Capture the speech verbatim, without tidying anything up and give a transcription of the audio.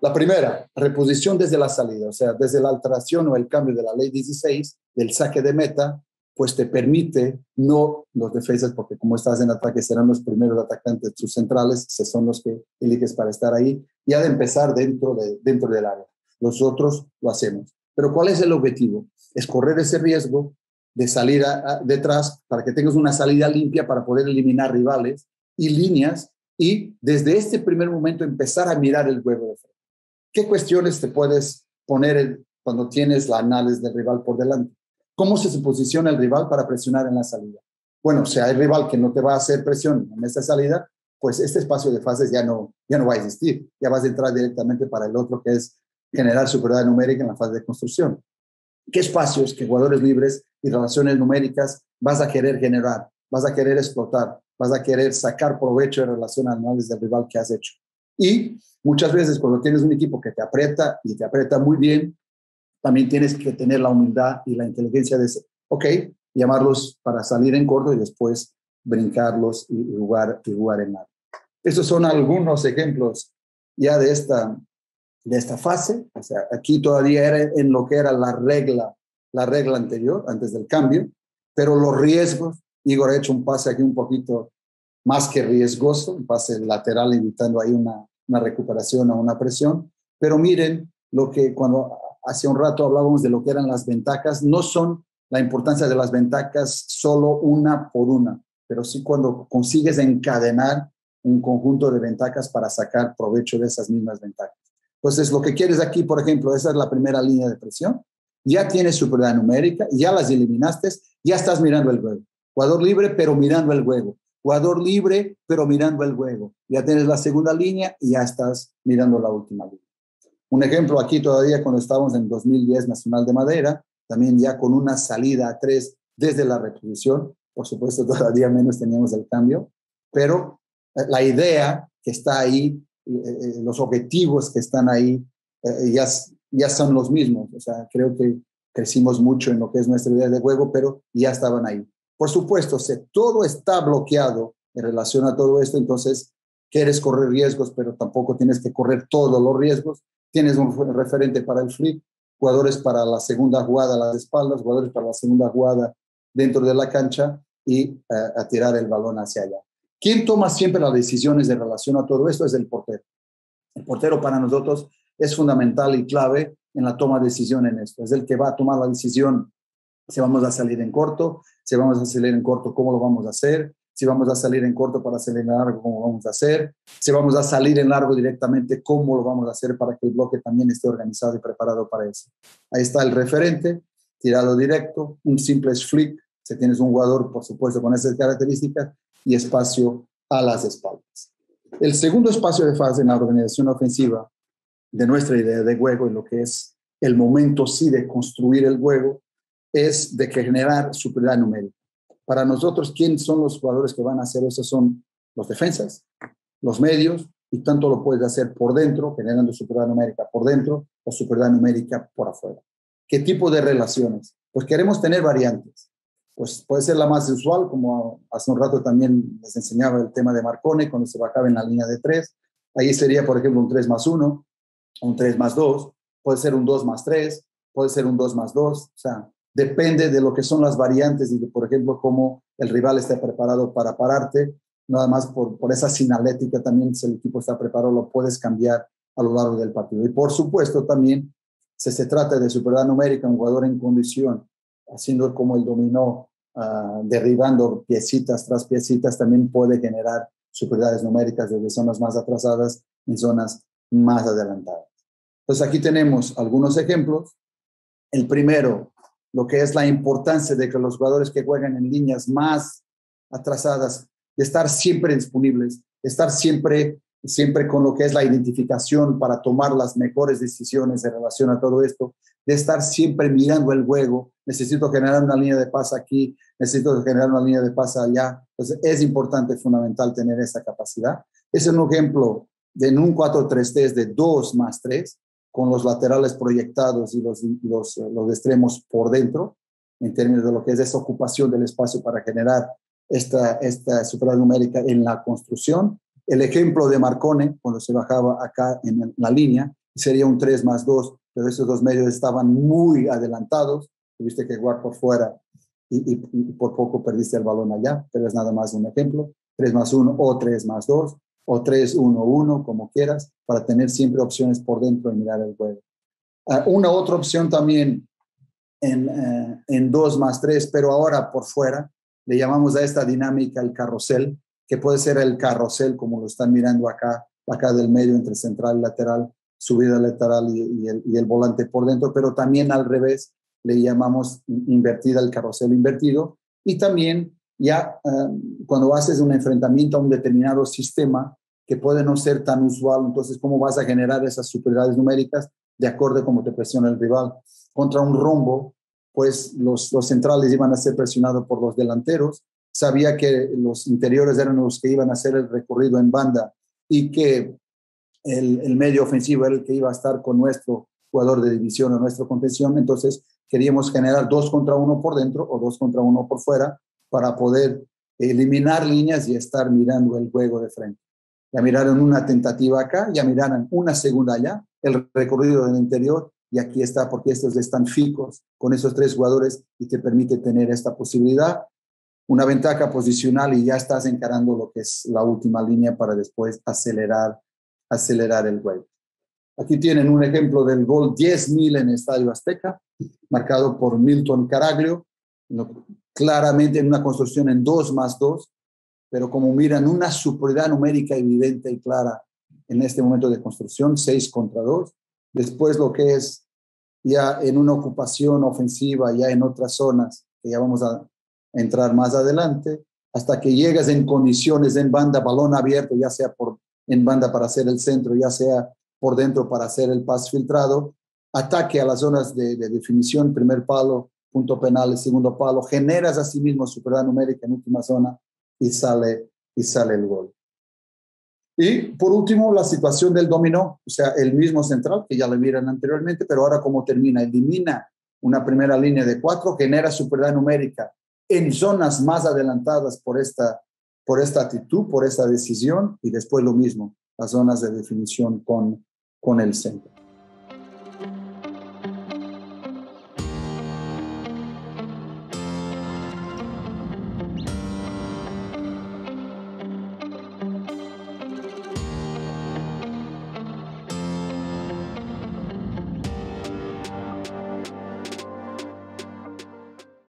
La primera, reposición desde la salida, o sea, desde la alteración o el cambio de la ley dieciséis, del saque de meta, pues te permite, no los defensas, porque como estás en ataque serán los primeros atacantes, tus centrales, que son los que eliges para estar ahí, ya de empezar dentro, de, dentro del área. Los otros lo hacemos. Pero ¿cuál es el objetivo? Es correr ese riesgo de salir a, a, detrás para que tengas una salida limpia para poder eliminar rivales y líneas y desde este primer momento empezar a mirar el juego de frente. ¿Qué cuestiones te puedes poner el, cuando tienes la análisis del rival por delante? ¿Cómo se posiciona el rival para presionar en la salida? Bueno, si hay rival que no te va a hacer presión en esta salida, pues este espacio de fases ya no, ya no va a existir. Ya vas a entrar directamente para el otro, que es generar superioridad numérica en la fase de construcción. ¿Qué espacios, qué jugadores libres y relaciones numéricas vas a querer generar? Vas a querer explotar, vas a querer sacar provecho en relación al análisis del rival que has hecho. Y muchas veces cuando tienes un equipo que te aprieta y te aprieta muy bien, también tienes que tener la humildad y la inteligencia de, ok, llamarlos para salir en corto y después brincarlos y jugar, y jugar en largo. Estos son algunos ejemplos ya de esta, de esta fase. O sea, aquí todavía era en lo que era la regla, la regla anterior, antes del cambio, pero los riesgos, Igor ha hecho un pase aquí un poquito más que riesgoso, un pase lateral invitando ahí una, una recuperación o una presión, pero miren lo que cuando hace un rato hablábamos de lo que eran las ventajas, no son la importancia de las ventajas solo una por una, pero sí cuando consigues encadenar un conjunto de ventajas para sacar provecho de esas mismas ventajas. Entonces, lo que quieres aquí, por ejemplo, esa es la primera línea de presión, ya tienes superioridad numérica, ya las eliminaste, ya estás mirando el juego. Jugador libre, pero mirando el juego. Jugador libre, pero mirando el juego. Ya tienes la segunda línea y ya estás mirando la última línea. Un ejemplo aquí todavía cuando estábamos en dos mil diez Nacional de Madera, también ya con una salida a tres desde la reposición, por supuesto todavía menos teníamos el cambio, pero la idea que está ahí, eh, los objetivos que están ahí, eh, ya, ya son los mismos. O sea, creo que crecimos mucho en lo que es nuestra idea de juego, pero ya estaban ahí. Por supuesto, si todo está bloqueado en relación a todo esto, entonces quieres correr riesgos, pero tampoco tienes que correr todos los riesgos. Tienes un referente para el flip, jugadores para la segunda jugada a las espaldas, jugadores para la segunda jugada dentro de la cancha y uh, a tirar el balón hacia allá. ¿Quién toma siempre las decisiones en relación a todo esto? Es el portero. El portero para nosotros es fundamental y clave en la toma de decisión en esto. Es el que va a tomar la decisión si vamos a salir en corto, si vamos a salir en corto, cómo lo vamos a hacer, si vamos a salir en corto para salir en largo, cómo lo vamos a hacer, si vamos a salir en largo directamente, cómo lo vamos a hacer para que el bloque también esté organizado y preparado para eso. Ahí está el referente, tirado directo, un simple flick, si tienes un jugador, por supuesto, con esas características, y espacio a las espaldas. El segundo espacio de fase en la organización ofensiva de nuestra idea de juego, en lo que es el momento sí de construir el juego, es de generar superioridad numérica. Para nosotros, ¿quiénes son los jugadores que van a hacer eso? Son los defensas, los medios, y tanto lo puedes hacer por dentro, generando superioridad numérica por dentro, o superioridad numérica por afuera. ¿Qué tipo de relaciones? Pues queremos tener variantes. Pues puede ser la más usual, como hace un rato también les enseñaba el tema de Marcone, cuando se bajaba en la línea de tres. Ahí sería, por ejemplo, un tres más uno, un tres más dos, puede ser un dos más tres, puede ser un dos más dos, o sea, depende de lo que son las variantes y de, por ejemplo, cómo el rival está preparado para pararte. Nada más por, por esa sinalética también, si el equipo está preparado, lo puedes cambiar a lo largo del partido. Y por supuesto también, si se trata de superioridad numérica, un jugador en condición, haciendo como el dominó, uh, derribando piecitas tras piecitas, también puede generar superioridades numéricas desde zonas más atrasadas en zonas más adelantadas. Entonces aquí tenemos algunos ejemplos. El primero, lo que es la importancia de que los jugadores que juegan en líneas más atrasadas, de estar siempre disponibles, de estar siempre, siempre con lo que es la identificación para tomar las mejores decisiones en relación a todo esto, de estar siempre mirando el juego. Necesito generar una línea de pase aquí, necesito generar una línea de pase allá. Entonces es importante, fundamental tener esa capacidad. Es un ejemplo de en un cuatro tres tres de dos más tres, con los laterales proyectados y los, los, los extremos por dentro, en términos de lo que es esa ocupación del espacio para generar esta, esta superioridad numérica en la construcción. El ejemplo de Marcone, cuando se bajaba acá en la línea, sería un tres más dos, pero esos dos medios estaban muy adelantados, tuviste que jugar por fuera y, y, y por poco perdiste el balón allá, pero es nada más un ejemplo, tres más uno o tres más dos, o tres uno uno, como quieras, para tener siempre opciones por dentro y mirar el juego. Uh, una otra opción también en, uh, en dos más tres, pero ahora por fuera, le llamamos a esta dinámica el carrusel, que puede ser el carrusel, como lo están mirando acá, acá del medio entre central y lateral, subida lateral y, y, el, y el volante por dentro, pero también al revés, le llamamos invertida, el carrusel invertido, y también ya uh, cuando haces un enfrentamiento a un determinado sistema que puede no ser tan usual, entonces cómo vas a generar esas superioridades numéricas de acuerdo a cómo te presiona el rival. Contra un rombo, pues los, los centrales iban a ser presionados por los delanteros, sabía que los interiores eran los que iban a hacer el recorrido en banda y que el, el medio ofensivo era el que iba a estar con nuestro jugador de división o nuestra contención, entonces queríamos generar dos contra uno por dentro o dos contra uno por fuera para poder eliminar líneas y estar mirando el juego de frente. Ya miraron una tentativa acá, ya miraron una segunda allá, el recorrido del interior, y aquí está, porque estos están fijos con esos tres jugadores y te permite tener esta posibilidad, una ventaja posicional y ya estás encarando lo que es la última línea para después acelerar, acelerar el juego. Aquí tienen un ejemplo del gol diez mil en el Estadio Azteca, marcado por Milton Caraglio, claramente en una construcción en dos más dos, pero como miran, una superioridad numérica evidente y clara en este momento de construcción, seis contra dos. Después lo que es ya en una ocupación ofensiva, ya en otras zonas, que ya vamos a entrar más adelante, hasta que llegas en condiciones en banda, balón abierto, ya sea por, en banda para hacer el centro, ya sea por dentro para hacer el pase filtrado, ataque a las zonas de, de definición, primer palo, punto penal, segundo palo, generas a sí mismo superioridad numérica en última zona, y sale, y sale el gol. Y por último, la situación del dominó, o sea, el mismo central, que ya lo miran anteriormente, pero ahora cómo termina, elimina una primera línea de cuatro, genera superioridad numérica en zonas más adelantadas por esta, por esta actitud, por esta decisión, y después lo mismo, las zonas de definición con, con el centro.